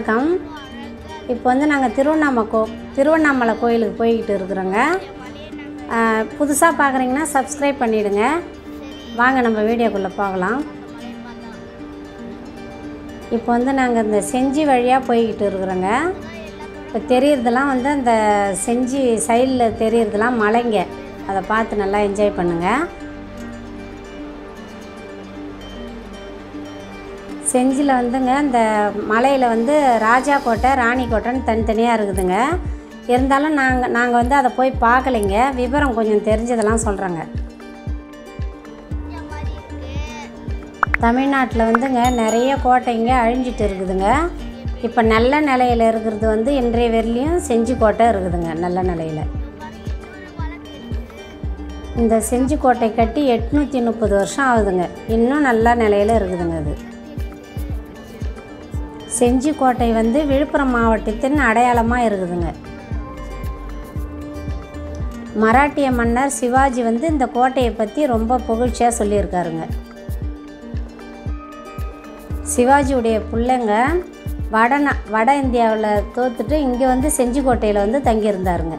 வணக்கம். இப்போ வந்து நாங்கள் திருவண்ணாமலை கோயிலுக்கு போய்கிட்டு இருக்கிறோங்க. புதுசாக பார்க்குறீங்கன்னா சப்ஸ்கிரைப் பண்ணிவிடுங்க. வாங்க நம்ம வீடியோக்குள்ளே போகலாம். இப்போ வந்து நாங்கள் இந்த செஞ்சி வழியாக போய்கிட்டு இருக்கிறோங்க. இப்போ தெரியுறதெல்லாம் வந்து அந்த செஞ்சி சைடில் தெரியுறதெல்லாம் மலைங்க. அதை பார்த்து நல்லா என்ஜாய் பண்ணுங்கள். செஞ்சியில் வந்துங்க இந்த மலையில் வந்து ராஜா கோட்டை ராணி கோட்டைன்னு தனித்தனியாக இருக்குதுங்க. இருந்தாலும் நாங்கள் வந்து அதை போய் பார்க்கலைங்க. விவரம் கொஞ்சம் தெரிஞ்சதெல்லாம் சொல்கிறேங்க. தமிழ்நாட்டில் வந்துங்க நிறைய கோட்டைங்க அழிஞ்சிட்டு இருக்குதுங்க. இப்போ நல்ல நிலையில் இருக்கிறது வந்து இன்றைய வரையிலையும் செஞ்சி கோட்டை இருக்குதுங்க. நல்ல நிலையில் இந்த செஞ்சி கோட்டை கட்டி 830 வருஷம் ஆகுதுங்க. இன்னும் நல்ல நிலையில் இருக்குதுங்க. அது செஞ்சி கோட்டை வந்து விழுப்புரம் மாவட்டத்தின் அடையாளமாக இருக்குதுங்க. மராட்டிய மன்னர் சிவாஜி வந்து இந்த கோட்டையை பற்றி ரொம்ப புகழ்ச்சியாக சொல்லியிருக்காருங்க. சிவாஜியுடைய பிள்ளைங்க வட இந்தியாவில் தோத்துட்டு இங்கே வந்து செஞ்சி கோட்டையில் வந்து தங்கியிருந்தாருங்க.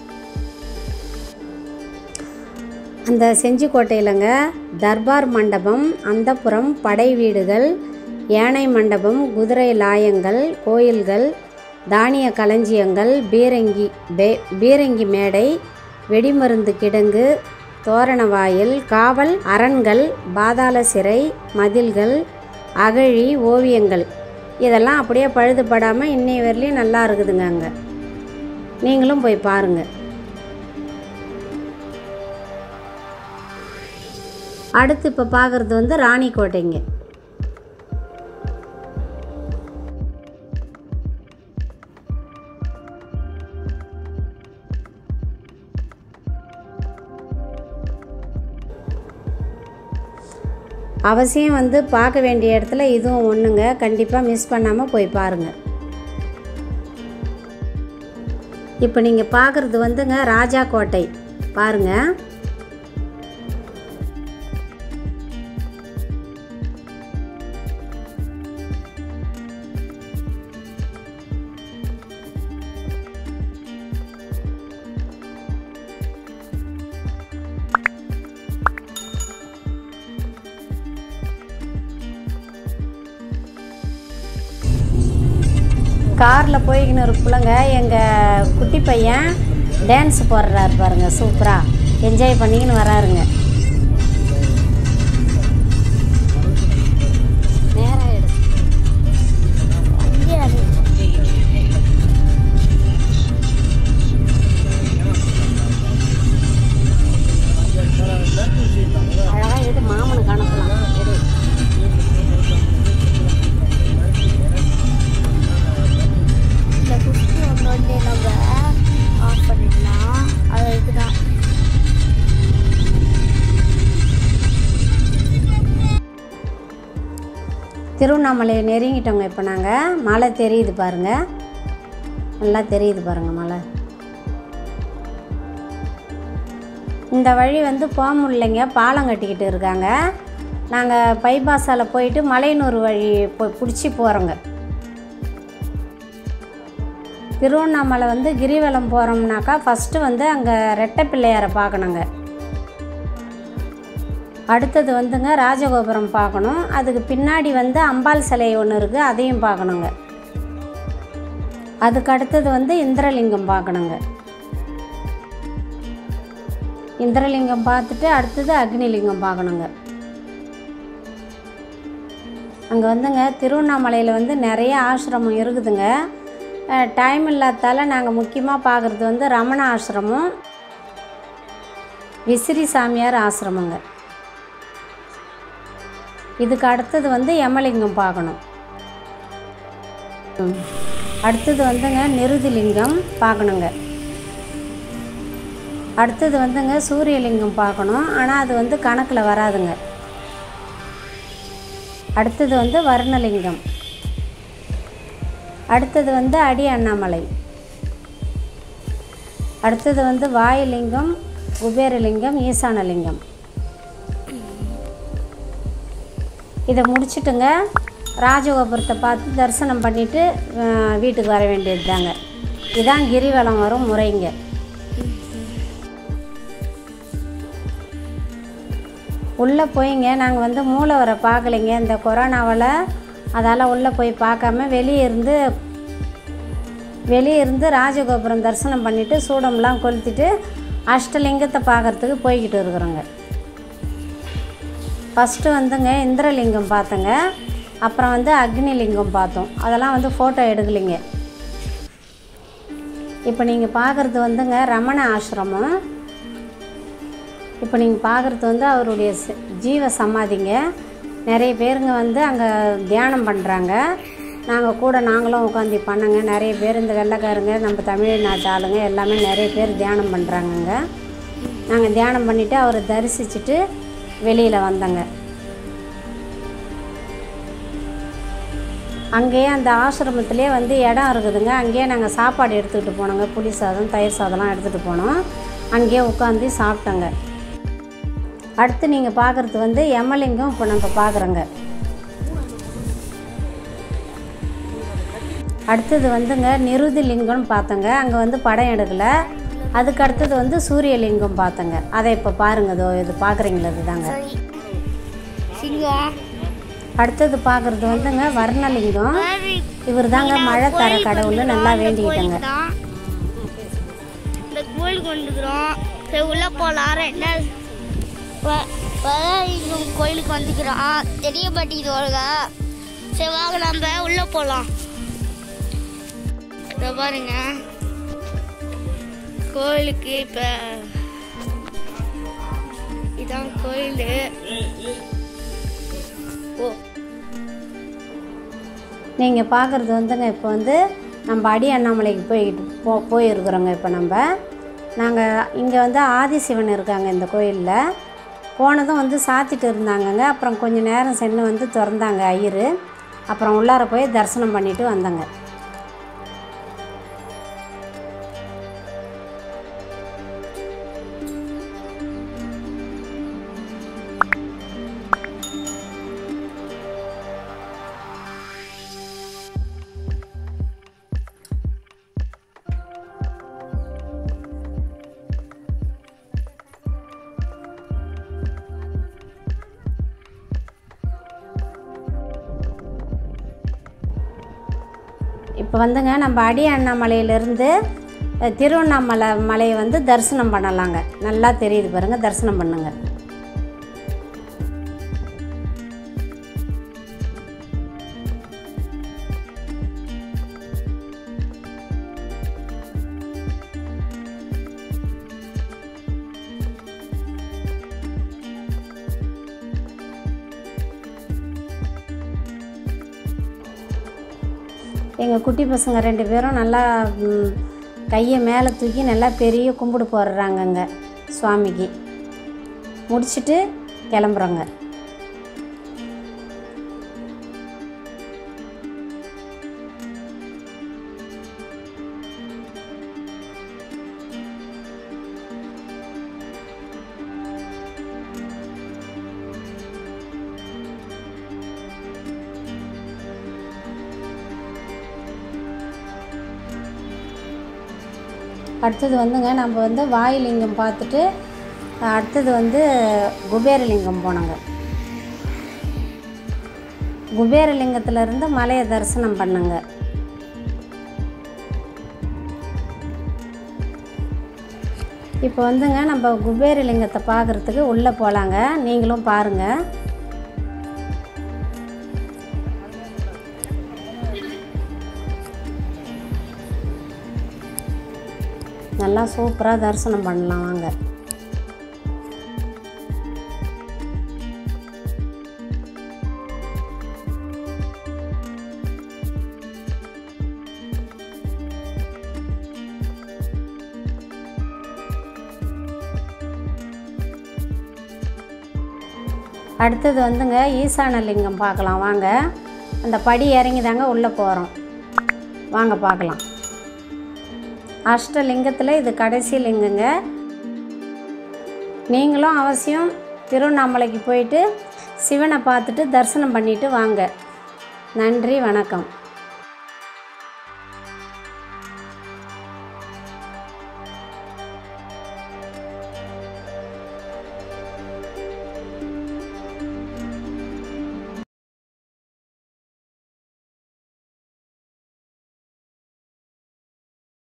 அந்த செஞ்சி கோட்டையிலங்க தர்பார் மண்டபம், அந்தப்புரம், படை வீடுகள், யானை மண்டபம், குதிரை லாயங்கள், கோயில்கள், தானிய களஞ்சியங்கள், பீரங்கி மேடை, வெடிமருந்து கிடங்கு, தோரண வாயில், காவல் அரண்கள், பாதாள சிறை, மதில்கள், அகழி, ஓவியங்கள் இதெல்லாம் அப்படியே பழுதுபடாமல் இன்னைய வரையிலையும் நல்லா இருக்குதுங்க. அங்கே நீங்களும் போய் பாருங்கள். அடுத்து இப்போ பார்க்குறது வந்து ராணி கோட்டைங்க. அவசியம் வந்து பார்க்க வேண்டிய இடத்துல இதுவும் ஒன்றுங்க. கண்டிப்பாக மிஸ் பண்ணாமல் போய் பாருங்கள். இப்போ நீங்கள் பார்க்குறது வந்துங்க ராஜா கோட்டை பாருங்கள். காரில் போய்கின்னு இருப்பிலங்க எங்கள் குட்டி பையன் டான்ஸ் போடுறாரு பாருங்க. சூப்பராக என்ஜாய் பண்ணிக்கின்னு வராருங்க. அழகாக எது மாமனு கணக்கலாம். திருவண்ணாமலையை நெருங்கிட்டோங்க. இப்போ நாங்கள் மலை தெரியுது பாருங்கள். நல்லா தெரியுது பாருங்கள் மலை. இந்த வழி வந்து போக முடியலைங்க. பாலம் கட்டிக்கிட்டு இருக்காங்க. நாங்கள் பைபாஸால் போயிட்டு மலையனூர் வழி பிடிச்சி போகிறோங்க. திருவண்ணாமலை வந்து கிரிவலம் போகிறோம்னாக்கா ஃபஸ்ட்டு வந்து அங்கே ரெட்டை பிள்ளையாரை பார்க்கணுங்க. அடுத்தது வந்துங்க ராஜகோபுரம் பார்க்கணும். அதுக்கு பின்னாடி வந்து அம்பாள் சிலை ஒன்று இருக்குது, அதையும் பார்க்கணுங்க. அதுக்கு அடுத்தது வந்து இந்திரலிங்கம் பார்க்கணுங்க. இந்திரலிங்கம் பார்த்துட்டு அடுத்தது அக்னிலிங்கம் பார்க்கணுங்க. அங்கே வந்துங்க திருவண்ணாமலையில் வந்து நிறைய ஆசிரமம் இருக்குதுங்க. டைம் இல்லாதால நாங்கள் முக்கியமாக பார்க்குறது வந்து ரமண ஆசிரமம், விசிறி சாமியார் ஆசிரமங்க. இதுக்கு அடுத்தது வந்து யமலிங்கம் பார்க்கணும். அடுத்தது வந்துங்க நிருதிலிங்கம் பார்க்கணுங்க. அடுத்தது வந்துங்க சூரியலிங்கம் பார்க்கணும். ஆனால் அது வந்து கணக்கில் வராதுங்க. அடுத்தது வந்து வர்ணலிங்கம். அடுத்தது வந்து அடி அண்ணாமலை. அடுத்தது வந்து வாயுலிங்கம், குபேரலிங்கம், ஈசானலிங்கம். இதை முடிச்சுட்டுங்க ராஜகோபுரத்தை பார்த்து தரிசனம் பண்ணிவிட்டு வீட்டுக்கு வர வேண்டியது தாங்க. இதான் கிரிவலம் வரும் முறைங்க. உள்ளே போய்ங்க நாங்கள் வந்து மூலவரை பார்க்கலைங்க. இந்த கொரோனாவில் அதால் உள்ளே போய் பார்க்காம வெளியே இருந்து ராஜகோபுரம் தரிசனம் பண்ணிவிட்டு சூடம்லாம் கொளுத்திட்டு அஷ்டலிங்கத்தை பார்க்குறதுக்கு போய்கிட்டு இருக்கிறோங்க. ஃபஸ்ட்டு வந்துங்க இந்திரலிங்கம் பார்த்தோங்க. அப்புறம் வந்து அக்னிலிங்கம் பார்த்தோம். அதெல்லாம் வந்து ஃபோட்டோ எடுக்கலைங்க. இப்போ நீங்கள் பார்க்குறது வந்துங்க ரமண ஆசிரமம். இப்போ நீங்கள் பார்க்குறது வந்து அவருடைய ஜீவ சமாதிங்க. நிறைய பேருங்க வந்து அங்கே தியானம் பண்ணுறாங்க. நாங்களும் உட்காந்து பண்ணங்க. நிறைய பேர் இந்த வெள்ளைக்காரங்க நம்ம தமிழ்நாட்டு ஆளுங்க எல்லாமே நிறைய பேர் தியானம் பண்ணுறாங்கங்க. நாங்கள் தியானம் பண்ணிவிட்டு அவரை தரிசிச்சுட்டு வெளியில் வந்தோங்க. அங்கேயே அந்த ஆசிரமத்திலே வந்து இடம் இருக்குதுங்க. அங்கேயே நாங்கள் சாப்பாடு எடுத்துக்கிட்டு போனோங்க. புளி சாதம், தயிர் சாதம்லாம் எடுத்துகிட்டு போனோம். அங்கேயே உட்காந்து சாப்பிட்டோங்க. அடுத்து நீங்கள் பார்க்குறது வந்து யமலிங்கம் இப்போ நம்ம பார்க்குறோங்க. அடுத்தது வந்துங்க நிருதிலிங்கம்னு பார்த்தோங்க. அங்கே வந்து படம் எடுக்கலை. அதுக்கு அடுத்தது வந்து சூரியலிங்கம் பார்த்தோங்க. அதை இப்போ பாருங்க. இது பார்க்குறீங்களா? இதுதாங்க. அடுத்தது பார்க்குறது வந்துங்க வர்ணலிங்கம். இவர் தாங்க மழை தர கடவுள்னு நல்லா வேண்டிக்கிட்டேங்க. இந்த கோயிலுக்கு வந்துக்கிறோம். சரி உள்ளே போகலாம். வர்ணலிங்கம் கோயிலுக்கு வந்துக்கிறோம். தெரிய மாட்டேங்குது ஒழுங்கா. சரி வாங்க நம்ம உள்ளே போகலாம். இதை பாருங்க கோயிலுக்கு. இப்போ இதான் கோயில். நீங்கள் பார்க்குறது வந்துங்க இப்போ வந்து நம்ம அடி அண்ணாமலைக்கு போயிருக்கிறோங்க. இப்போ நாங்கள் இங்கே வந்து ஆதிசிவன் இருக்காங்க இந்த கோயிலில். போனதும் வந்து சாத்திட்டு இருந்தாங்கங்க. அப்புறம் கொஞ்சம் நேரம் சென்று வந்து திறந்தாங்க ஐயர். அப்புறம் உள்ளார போய் தரிசனம் பண்ணிவிட்டு வந்தோங்க. இப்போ வந்துங்க நம்ம அடி அண்ணாமலையிலேருந்து திருவண்ணாமலை மலையை வந்து தரிசனம் பண்ணலாங்க. நல்லா தெரியுது பாருங்கள். தரிசனம் பண்ணுங்க. எங்கள் குட்டி பசங்க 2 பேரும் நல்லா கையை மேலே தூக்கி நல்லா பெரிய கும்பிடு போடுறாங்கங்க சுவாமிக்கு. முடிச்சுட்டு கிளம்புறோங்க. அடுத்தது வந்துங்க நம்ம வந்து வாயுலிங்கம் பார்த்துட்டு அடுத்தது வந்து குபேரலிங்கம் போனோங்க. குபேரலிங்கத்திலேருந்து மலையை தரிசனம் பண்ணுங்க. இப்போ வந்துங்க நம்ம குபேரலிங்கத்தை பார்க்குறதுக்கு உள்ளே போகலாங்க. நீங்களும் பாருங்கள். நல்லா சூப்பராக தரிசனம் பண்ணலாம் வாங்க. அடுத்தது வந்துங்க ஈசானலிங்கம் பார்க்கலாம் வாங்க. அந்த படி இறங்கி தாங்க உள்ளே போகிறோம். வாங்க பார்க்கலாம். அஷ்டலிங்கத்தில் இது கடைசி லிங்கங்க. நீங்களும் அவசியம் திருவண்ணாமலைக்கு போயிட்டு சிவனை பார்த்துட்டு தரிசனம் பண்ணிவிட்டு வாங்க. நன்றி, வணக்கம்.